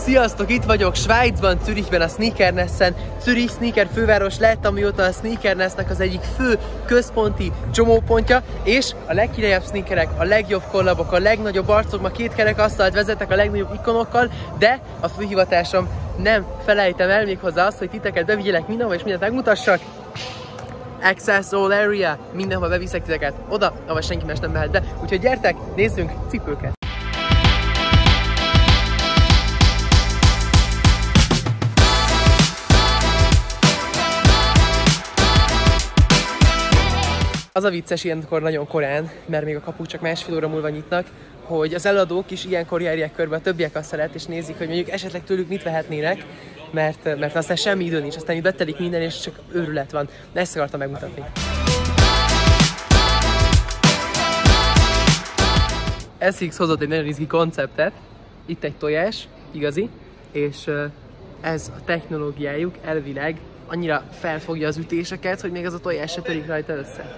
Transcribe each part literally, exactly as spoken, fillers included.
Sziasztok, itt vagyok Svájcban, Zürichben, a Sneakernessen. Zürich sneaker főváros lett, amióta a Sneakernessnek az egyik fő központi csomópontja, és a legkirályabb sneakerek, a legjobb kollabok, a legnagyobb arcok, ma két kerekasztalt vezetek a legnagyobb ikonokkal, de a főhivatásom nem felejtem el méghozzá azt, hogy titeket bevigyelek mindenhol és mindent megmutassak. Access all area, mindenhol beviszek titeket oda, ahol senki más nem mehet be, úgyhogy gyertek, nézzünk cipőket! Az a vicces ilyenkor nagyon korán, mert még a kapuk csak másfél óra múlva nyitnak, hogy az eladók is ilyenkor járják körbe a többiek asztalát, és nézik, hogy mondjuk esetleg tőlük mit vehetnének, mert, mert aztán semmi idő nincs, aztán itt betelik minden, és csak őrület van. De ezt akartam megmutatni. es iksz hozott egy nagyon izgi konceptet. Itt egy tojás, igazi, és ez a technológiájuk elvileg annyira felfogja az ütéseket, hogy még az a tojás se törik rajta össze.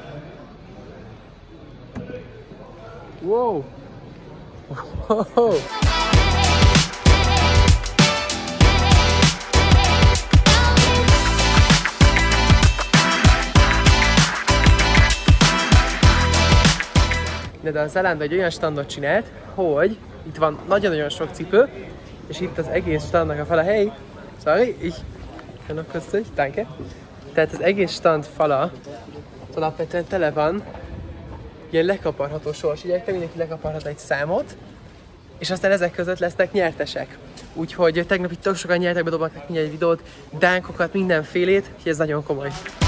Wow! Wow! De, de a Zalando egy olyan standot csinált, hogy itt van nagyon-nagyon sok cipő, és itt az egész standnak a fala, hey, sorry, ich kann noch kurz durch, danke. Tehát az egész stand fala alapvetően tele van ilyen lekaparható sorsjegyekkel, mindenki lekaparhat egy számot, és aztán ezek között lesznek nyertesek. Úgyhogy tegnap itt tök sokan nyertek, bedobáltak mindjárt egy videót, dánkokat, mindenfélét, úgyhogy ez nagyon komoly.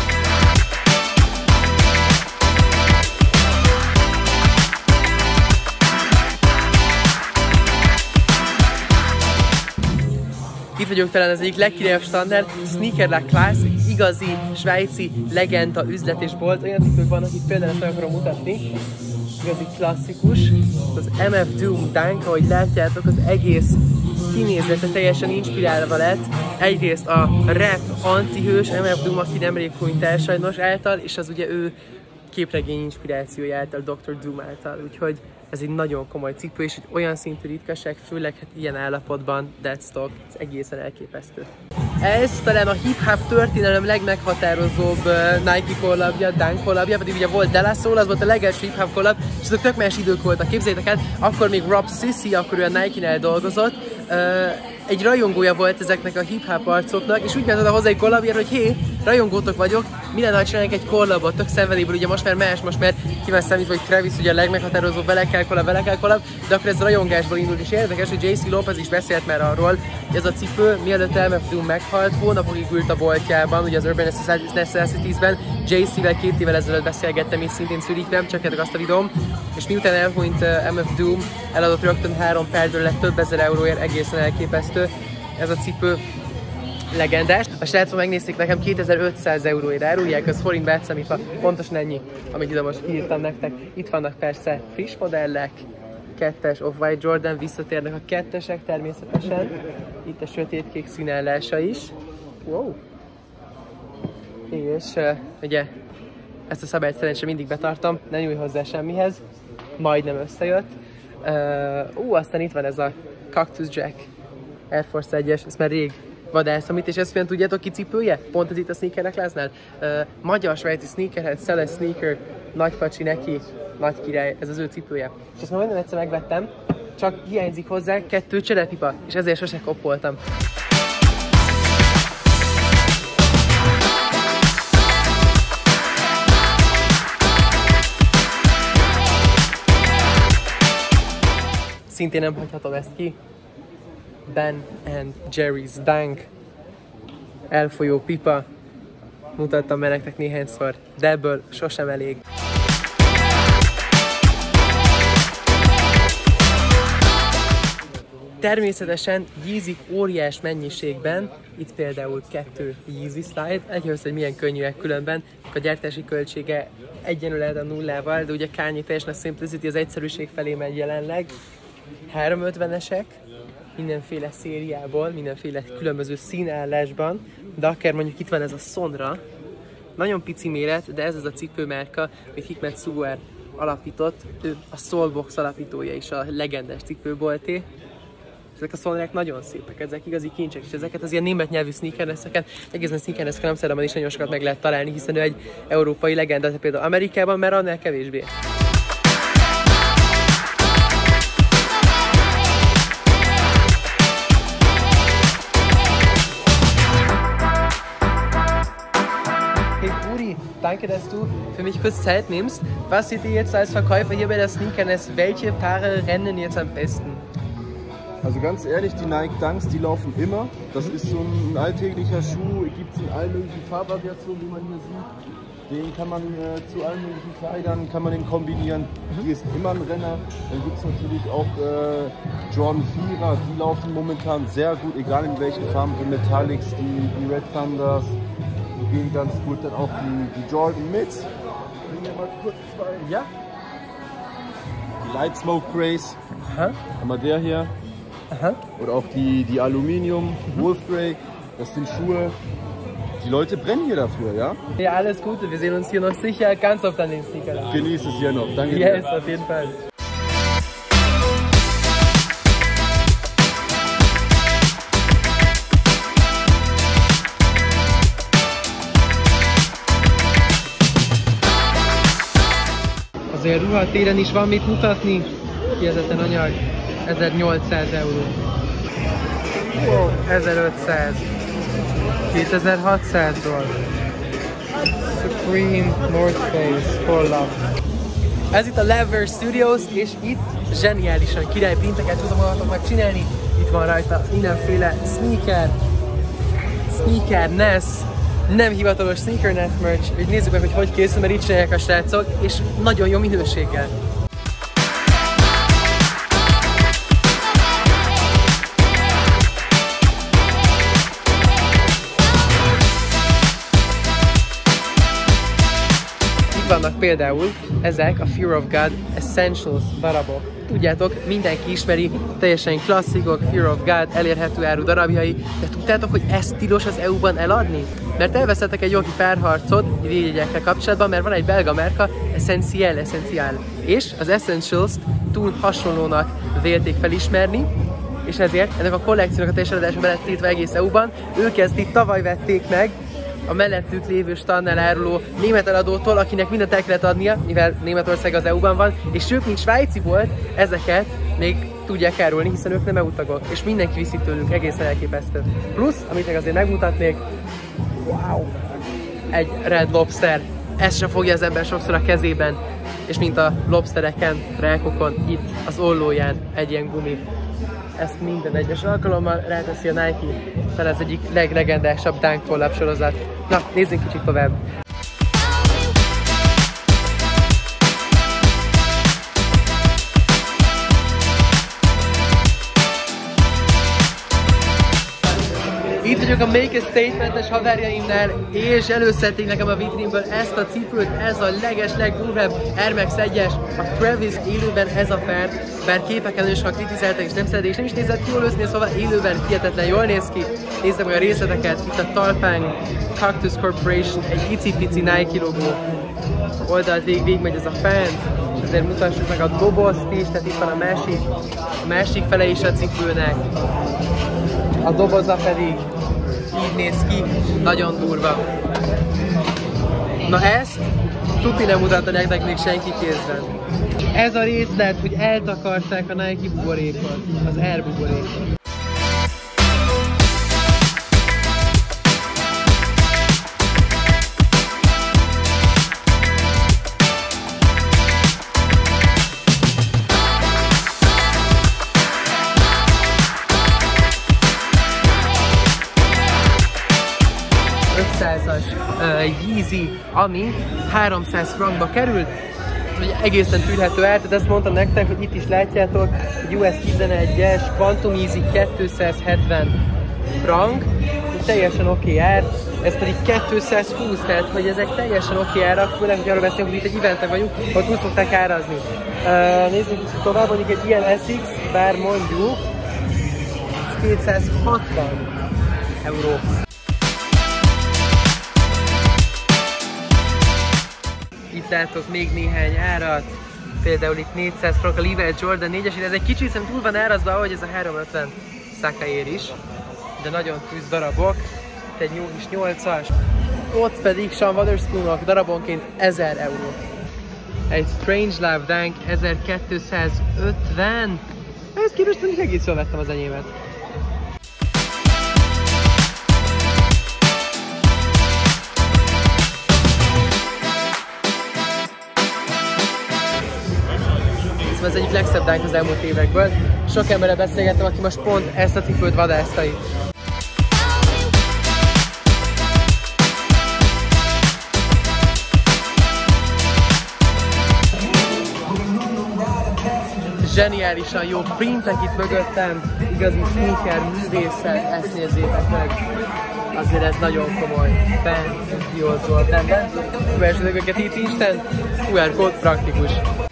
Itt vagyok talán az egyik legkirályabb standard, Sneaker La Classe, igazi svájci legenda üzlet és bolt. Olyan cipők vannak, itt például ezt meg akarom mutatni. Igazi klasszikus, az em ef Doom Dunk, ahogy látjátok, az egész kinézete teljesen inspirálva lett. Egyrészt a rap antihős em ef Doom, aki nemrég hunyt el sajnos által, és az ugye ő képregény inspirációja által, doktor Doom által, úgyhogy ez egy nagyon komoly cipő, és egy olyan szintű ritkaság, főleg hát ilyen állapotban, deadstock, ez egészen elképesztő. Ez talán a hip-hop történelem legmeghatározóbb uh, Nike kollabja, Dunk kollabja, pedig ugye volt De La Soul, az volt a legelső hip-hop kollab, és azok tök más idők voltak, képzeljétek el, akkor még Rob Sissy, akkor ő a Nike-nál dolgozott, uh, egy rajongója volt ezeknek a hip-hop arcoknak, és úgy ment oda hozzá egy kollabjára, hogy hé, rajongótok vagyok, minden ha csinálják egy kollabot, tök szenvedélyből, ugye most már más, most már ki van számítva, hogy Travis ugye a legmeghatározóbb, vele kell kollab, vele kell kollab, de akkor ez rajongásból indult, és érdekes, hogy jé cé Lopez is beszélt már arról, hogy ez a cipő, mielőtt em ef Doom meghalt, hónapokig ült a boltjában, ugye az Urban Necessities-ben, jé cé-vel két évvel ezelőtt beszélgettem itt szintén Zürichben, csak eddig azt a videóm, és miután elhunyt uh, em ef Doom, eladott rögtön három párból lett több ezer euróért, egészen elképesztő. Ez a cipő legendás. A srácok megnézték nekem kétezer-ötszáz euróért árulják, az forintba átszámítva pontosan ennyi, amit ide most írtam nektek. Itt vannak persze friss modellek, kettes Off-White Jordan, visszatérnek a kettesek természetesen. Itt a sötétkék színállása is. Wow! És uh, ugye ezt a szabályt szerencsére mindig betartam, ne nyújj hozzá semmihez, majdnem összejött. Uh, ú, aztán itt van ez a Cactus Jack Air Force egyes, ezt már rég vadászom itt, és ezt olyan tudjátok ki cipője? Pont ez itt a Sneaker La Classe-nál. Uh, magyar svájci sneakerhead, Szeles Sneaker, nagypacsi neki, nagy király, ez az ő cipője. És ezt már majdnem egyszer megvettem, csak hiányzik hozzá kettő cserepipa, és ezért sose koppoltam. Szintén nem hagyhatom ezt ki. Ben and Jerry's Dunk. Elfolyó pipa. Mutattam be nektek néhányszor, de ebből sosem elég. Természetesen Yeezyk óriás mennyiségben, itt például kettő Yeezy Slide, egyhöz, hogy milyen könnyűek különben, a gyártási költsége egyenlő lehet a nullával, de ugye Kanye teljesen a simplicity, az egyszerűség felé megy jelenleg. háromszázötvenesek, mindenféle szériából, mindenféle különböző színállásban, de akár mondjuk itt van ez a Sonra, nagyon pici méret, de ez az a cipőmárka, amit Hikmet Suguer alapított, ő a Soulbox alapítója is, a legendás cipőbolté. ezek a szolnerek nagyon szépek, ezek igazi kincsek, és ezeket az ilyen német nyelvű sneakerneseket, egészen sneakerneseket Amsterdamban is nagyon sokat meg lehet találni, hiszen ő egy európai legenda, például Amerikában, mert annál kevésbé. Danke, dass du für mich kurz Zeit nimmst. Was seht ihr jetzt als Verkäufer hier bei der Sneakernest? Welche Paare rennen jetzt am besten? Also ganz ehrlich, die Nike Dunks, die laufen immer. Das ist so ein alltäglicher Schuh, gibt es in allen möglichen Farbvariationen, wie man hier sieht. Den kann man äh, zu allen möglichen Kleidern, kann man den kombinieren. Hier ist immer ein Renner. Dann gibt es natürlich auch äh, Jordan Vierer, die laufen momentan sehr gut, egal in welchen Farben. Die Metallics, die, die Red Thunders. Die gehen ganz gut, dann auch die, die Jordan Mids. Bringen wir mal kurz zwei. Ja. Die Light Smoke Grays. Aha. Einmal der hier. Aha. Oder auch die, die Aluminium mhm. Wolf Grey. Das sind Schuhe. Die Leute brennen hier dafür, ja? Ja, alles Gute. Wir sehen uns hier noch sicher ganz oft an den Sneaker. Genieß es hier noch. Danke dir. Yes, auf jeden Fall. Azért ruhatéren is van mit mutatni. Kiezetten anyag, ezernyolcszáz euró. Wow, ezerötszáz. kétezer-hatszáz-ról. Supreme North Face Forlap. Ez itt a Lever Studios, és itt zseniálisan király printeket tudom magatoknak csinálni. Itt van rajta mindenféle sneaker, sneaker Ness, nem hivatalos sneaker Ness merch, hogy nézzük meg, hogy hogy készül, mert itt csinálják a srácok, és nagyon jó minőséggel. Itt vannak például ezek a Fear of God Essentials darabok. Tudjátok, mindenki ismeri, teljesen klasszikok, Fear of God, elérhető áru darabjai, de tudtátok, hogy ezt tilos az é u-ban eladni? Mert elvesztettek egy jogi párharcot védjegyekkel kapcsolatban, mert van egy belga márka, Essential, Essential. És az Essentials-t túl hasonlónak vélték felismerni, és ezért ennek a kollekciónak a teljes eladása be lett tiltva egész é u-ban. Ők ezt itt tavaly vették meg, a mellettük lévő standnál áruló német eladótól, akinek mindent el kellett adnia, mivel Németország az é u-ban van, és ők, mint svájci volt, ezeket még tudják árulni, hiszen ők nem é u tagok, és mindenki viszi tőlük, egészen elképesztő. Plusz, amit meg azért megmutatnék, wow, egy Red Lobster, ezt sem fogja az ember sokszor a kezében, és mint a lobstereken, rákokon, itt az ollóján egy ilyen gumi. Ezt minden egyes alkalommal ráteszi a Nike, talán ez egyik leglegendásabb Dunk Forlap sorozat. Na, nézzünk kicsit tovább! Itt vagyok a Make a Statement-es haverjaimnál, és előszedték nekem a vitrínből ezt a cipőt, ez a leges, legdurvább Air Max egyes, a Travis élőben ez a pár, bár képeken is, ha kritizáltak és nem szeretik, és nem is nézett ki jól őszintén, szóval élőben hihetetlen jól néz ki. Nézzük meg a részleteket, itt a talpán Cactus Corporation, egy icipici Nike logó, oldalt végig, végig megy ez a pant, és azért mutassuk meg a dobozt is, tehát itt van a másik, a másik fele is a cipőnek. A doboza pedig így néz ki, nagyon durva. Na ezt tuti nem mutatta nektek még senki kézben. Ez a részlet, hogy eltakarták a Nike buborékot, az Air buborékot. ötszázas uh, Yeezy, ami háromszáz frankba kerül, hogy egészen tűrhető ár, tehát ezt mondtam nektek, hogy itt is látjátok, egy u es tizenegyes Quantum Yeezy kétszázhetven frank, teljesen oké ár, ez pedig kétszázhúsz, tehát hogy ezek teljesen oké árak, főleg, hogy arról beszélünk, hogy itt egy eventen vagyunk, hogy úgy szokták árazni. Uh, nézzük tovább, mondjuk egy ilyen es iksz, bár mondjuk kétszázhatvan euró. Itt látok még néhány árat, Például itt négyszáz frank a Levi's Jordan négyes, ez egy kicsit szem túl van árazva, ahogy ez a háromszázötven Sacaier is, de nagyon tűz darabok, itt egy jó kis nyolcas. Ott pedig Sean Wotherspoonok darabonként ezer euró. Egy Strange Love Dunk ezerkétszázötven. Ehhez képest mondjuk egész jól vettem az enyémet. Ez egyik legszebb dunk az elmúlt évekből. Sok emberrel beszélgettem, aki most pont ezt a cipőt vadászta itt. Zseniálisan jó printek itt mögöttem, igazi sneaker művészet, ezt nézzétek meg. Azért ez nagyon komoly. Ben, Dior Jordan, Ben. Kövessetek őket itt Insten, kú er kód praktikus.